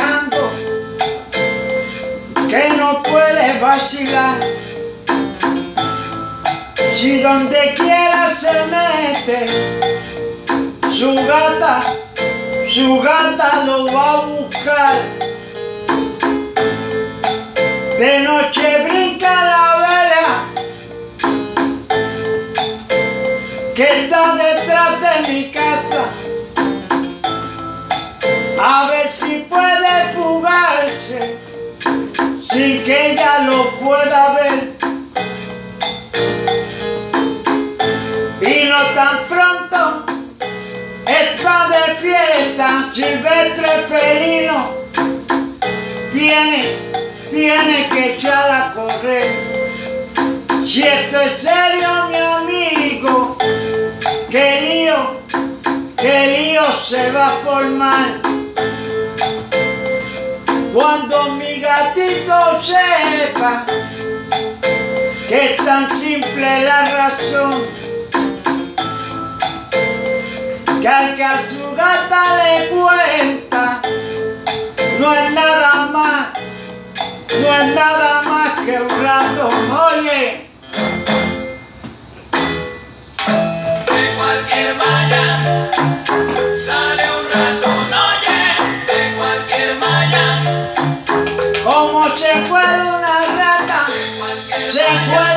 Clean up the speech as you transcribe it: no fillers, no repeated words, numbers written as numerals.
aconsejando que no puede vacilar. Si donde quiera se mete, su gata lo va a buscar. De noche brinca la vela que está detrás de mi casa, a ver si puede fugarse sin que ella lo pueda ver. Y no tan pronto está de fiesta Silvestre Felino, tiene que echar a correr. Si esto es serio, mi amigo, que lío se va a formar. Cuando mi gatito sepa que es tan simple la razón, que al que a su gata le cuenta no es nada más que un rato. Oye, de cualquier malla sale un ratón, oye, de cualquier malla. como se fue una rata, se fue